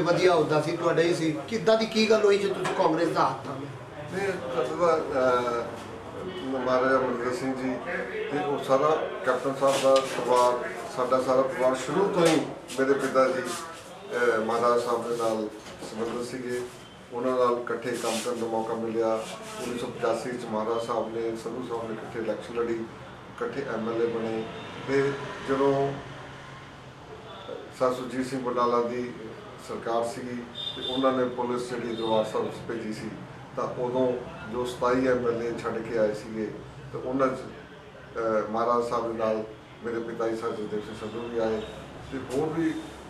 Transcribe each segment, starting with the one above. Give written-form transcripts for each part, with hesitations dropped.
ਵਧੀਆ ਅਹੁਦਾ ਸੀ ਤੁਹਾਡਾ ਹੀ ਸੀ, ਕਿੱਦਾਂ ਦੀ ਕੀ ਗੱਲ ਹੋਈ ਜੇ ਤੁਸੀਂ ਕਾਂਗਰਸ ਦਾ ਹੱਥ ਥਾਮਿਆ? ਮਹਾਰਾਜਾ ਅਮਰਿੰਦਰ ਸਿੰਘ जी ਤੇ ਉਹ ਸਾਰਾ ਕੈਪਟਨ ਸਾਹਿਬ ਦਾ ਪਰਿਵਾਰ, ਸਾਡਾ ਸਾਰਾ ਪਰਿਵਾਰ ਸ਼ੁਰੂ ਤੋਂ ਹੀ ਮੇਰੇ ਪਿਤਾ ਜੀ ਮਹਾਰਾਜ ਸਾਹਿਬ ਦੇ ਨਾਲ ਸੰਬੰਧਿਤ ਸੀਗੇ। ਉਹਨਾਂ ਨਾਲ ਇਕੱਠੇ ਕੰਮ ਕਰਨ ਦਾ ਮੌਕਾ ਮਿਲਿਆ। 1985 ਚ ਮਹਾਰਾਜ ਸਾਹਿਬ ਨੇ, ਸੰਧੂ ਸਾਹਿਬ ਨੇ ਇਕੱਠੇ ਇਲੈਕਸ਼ਨ ਲੜੀ, ਇਕੱਠੇ MLA ਬਣੇ। ਤੇ ਜਦੋਂ ਸਰ ਸੁਰਜੀਤ ਸਿੰਘ ਬਟਾਲਾ ਦੀ ਸਰਕਾਰ ਸੀਗੀ ਤੇ ਉਹਨਾਂ ਨੇ ਪੁਲਿਸ ਜਿਹੜੀ ਦਰਬਾਰ ਸਾਹਿਬ ਭੇਜੀ ਸੀ, ਤਾਂ ਉਦੋਂ ਜੋ 27 MLA ਛੱਡ ਕੇ ਆਏ ਸੀਗੇ ਤੇ ਉਹਨਾਂ 'ਚ ਮਹਾਰਾਜ ਸਾਹਿਬ ਦੇ ਨਾਲ ਮੇਰੇ ਪਿਤਾ ਜੀ ਸਰ ਜਗਦੇਵ ਸਿੰਘ ਸੰਧੂ ਵੀ ਆਏ ਤੇ ਹੋਰ ਵੀ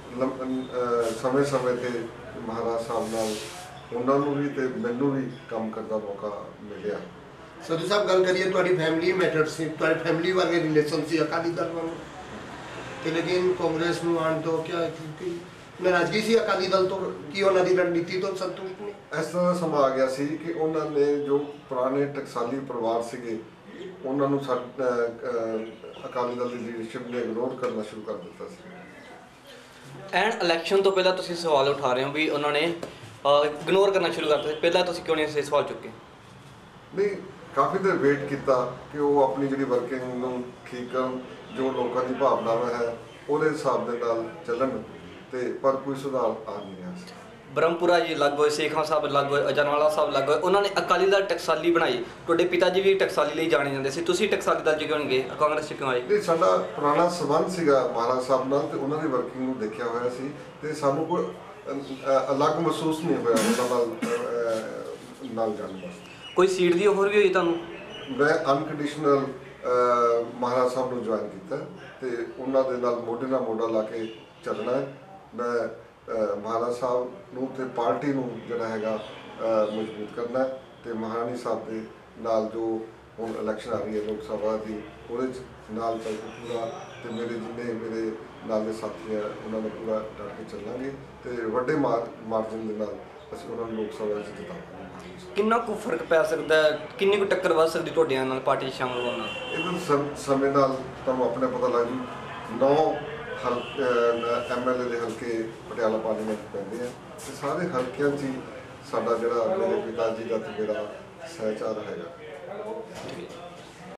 ਸਮੇਂ 'ਤੇ ਮਹਾਰਾਜ ਸਾਹਿਬ ਨਾਲ ਉਹਨਾਂ ਨੂੰ ਵੀ ਤੇ ਮੈਨੂੰ ਵੀ ਕੰਮ ਕਰਨ ਦਾ ਮੌਕਾ ਮਿਲਿਆ। ਸੰਧੂ ਸਾਹਿਬ ਗੱਲ ਕਰੀਏ ਤੁਹਾਡੀ ਫੈਮਿਲੀ ਮੈਟਰ ਸੀ, ਤੁਹਾਡੀ ਫੈਮਿਲੀ ਵਰਗੇ ਰਿਲੇਸ਼ਨ ਸੀ ਅਕਾਲੀ ਦਲ ਵਾਂਗ, ਤੇ ਲੇਕਿਨ ਕਾਂਗਰਸ ਨੂੰ ਆਉਣ ਤੋਂ ਕਿਆ ਨਾਰਾਜ਼ਗੀ ਸੀ ਅਕਾਲੀ ਦਲ ਤੋਂ ਕਿ ਉਹਨਾਂ ਦੀ ਰਣਨੀਤੀ ਤੋਂ ਸੰਤੁਸ਼ਟ ਨਹੀਂ? ਇਸ ਤਰ੍ਹਾਂ ਦਾ ਸਮਾਂ ਆ ਗਿਆ ਸੀ ਕਿ ਉਹਨਾਂ ਨੇ ਜੋ ਪੁਰਾਣੇ ਟਕਸਾਲੀ ਪਰਿਵਾਰ ਸੀਗੇ ਉਹਨਾਂ ਨੂੰ ਅਕਾਲੀ ਦਲ ਦੀ ਲੀਡਰਸ਼ਿਪ ਨੇ ਇਗਨੋਰ ਕਰਨਾ ਸ਼ੁਰੂ ਕਰ ਦਿੱਤਾ ਸੀ। ਐਂਡ ਇਲੈਕਸ਼ਨ ਤੋਂ ਪਹਿਲਾਂ ਤੁਸੀਂ ਸਵਾਲ ਉਠਾ ਰਹੇ ਹੋ ਵੀ ਉਹਨਾਂ ਨੇ ਇਗਨੋਰ ਕਰਨਾ ਸ਼ੁਰੂ ਕਰ ਦਿੱਤਾ, ਪਹਿਲਾਂ ਤੁਸੀਂ ਕਿਉਂ ਨਹੀਂ ਇਹ ਸਵਾਲ ਚੁੱਕੇ? ਨਹੀਂ, ਕਾਫੀ ਦੇਰ ਵੇਟ ਕੀਤਾ ਕਿ ਉਹ ਆਪਣੀ ਜਿਹੜੀ ਵਰਕਿੰਗ ਨੂੰ ਠੀਕ ਕਰਨ, ਜੋ ਲੋਕਾਂ ਦੀ ਭਾਵਨਾਵਾਂ ਹੈ ਉਹਦੇ ਹਿਸਾਬ ਦੇ ਨਾਲ ਚੱਲਣ, ਤੇ ਪਰ ਕੋਈ ਸੁਧਾਰ ਆ ਨਹੀਂ ਰਿਹਾ ਸੀ। ਬ੍ਰਹਮਪੁਰਾ ਜੀ ਲੱਗ ਹੋਏ, ਸੇਖਾਂ ਸਾਹਿਬ ਲੱਗ ਹੋਏ, ਅਜਨਾਲਾ ਸਾਹਿਬ ਲੱਗ ਹੋਏ, ਉਹਨਾਂ ਨੇ ਅਕਾਲੀ ਦਲ ਟਕਸਾਲੀ ਬਣਾਈ। ਤੁਹਾਡੇ ਪਿਤਾ ਜੀ ਵੀ ਟਕਸਾਲੀ ਲਈ ਜਾਣੇ ਜਾਂਦੇ ਸੀ, ਤੁਸੀਂ ਟਕਸਾਲੀ ਦਲ 'ਚ ਕਿਉਂ ਨਹੀਂ ਗਏ, ਕਾਂਗਰਸ 'ਚ ਕਿਉਂ ਆਏ? ਨਹੀਂ, ਸਾਡਾ ਪੁਰਾਣਾ ਸੰਬੰਧ ਸੀਗਾ ਮਹਾਰਾਜ ਸਾਹਿਬ ਨਾਲ ਤੇ ਉਹਨਾਂ ਦੀ ਵਰਕਿੰਗ ਨੂੰ ਦੇਖਿਆ ਹੋਇਆ ਸੀ ਤੇ ਸਾਨੂੰ ਕੋਈ ਅਲੱਗ ਮਹਿਸੂਸ ਨਹੀਂ ਹੋਇਆ ਉਹਨਾਂ ਨਾਲ ਜਾਣ ਵਾਸਤੇ। ਕੋਈ ਸੀਟ ਦੀ ਹੋਰ ਵੀ ਹੋਈ ਤੁਹਾਨੂੰ? ਮੈਂ ਅਨਕੰਡੀਸ਼ਨਲ ਮਹਾਰਾਜ ਸਾਹਿਬ ਨੂੰ ਜੁਆਇਨ ਕੀਤਾ ਤੇ ਉਹਨਾਂ ਦੇ ਨਾਲ ਮੋਢੇ ਨਾਲ ਮੋਢਾ ਲਾ ਕੇ ਚੱਲਣਾ ਹੈ। ਮੈਂ ਮਹਾਰਾਜ ਸਾਹਿਬ ਨੂੰ ਤੇ ਪਾਰਟੀ ਨੂੰ ਜਿਹੜਾ ਹੈਗਾ ਮਜ਼ਬੂਤ ਕਰਨਾ ਹੈ ਤੇ ਮਹਾਰਾਣੀ ਸਾਹਿਬ ਦੇ ਨਾਲ ਜੋ ਹੁਣ ਇਲੈਕਸ਼ਨ ਆ ਰਹੀ ਹੈ ਲੋਕ ਸਭਾ ਦੀ, ਉਹਦੇ 'ਚ ਨਾਲ ਚੱਲ ਕੇ ਪੂਰਾ, ਤੇ ਮੇਰੇ ਜਿੰਨੇ ਮੇਰੇ ਨਾਲ ਦੇ ਸਾਥੀ ਆ ਉਹਨਾਂ ਨੂੰ ਪੂਰਾ ਡਟ ਕੇ ਚੱਲਾਂਗੇ ਤੇ ਵੱਡੇ ਮਾਰਜਨ ਦੇ ਨਾਲ ਅਸੀਂ ਉਹਨਾਂ ਨੂੰ ਲੋਕ ਸਭਾ 'ਚ ਜਿਤਾਵਾਂਗੇ। ਕਿੰਨਾ ਕੁ ਫਰਕ ਪੈ ਸਕਦਾ, ਕਿੰਨੀ ਕੁ ਟੱਕਰ ਵੱਧ ਸਕਦੀ ਤੁਹਾਡੇ ਨਾਲ ਪਾਰਟੀ 'ਚ ਸ਼ਾਮਲ ਹੋਣ ਨਾਲ? ਇਹਦੇ ਸਮੇਂ ਨਾਲ ਤੁਹਾਨੂੰ ਆਪਣੇ ਪਤਾ ਲੱਗ ਜੂ। 9 MLA ਦੇ ਹਲਕੇ ਪਟਿਆਲਾ ਪਾਰਲੀਮੈਂਟ ਪੈਂਦੇ ਆ ਤੇ ਸਾਰੇ ਹਲਕਿਆਂ 'ਚ ਹੀ ਸਾਡਾ ਜਿਹੜਾ ਮੇਰੇ ਪਿਤਾ ਜੀ ਦਾ ਤੇ ਮੇਰਾ ਸਹਿਚਾਰ ਹੈਗਾ।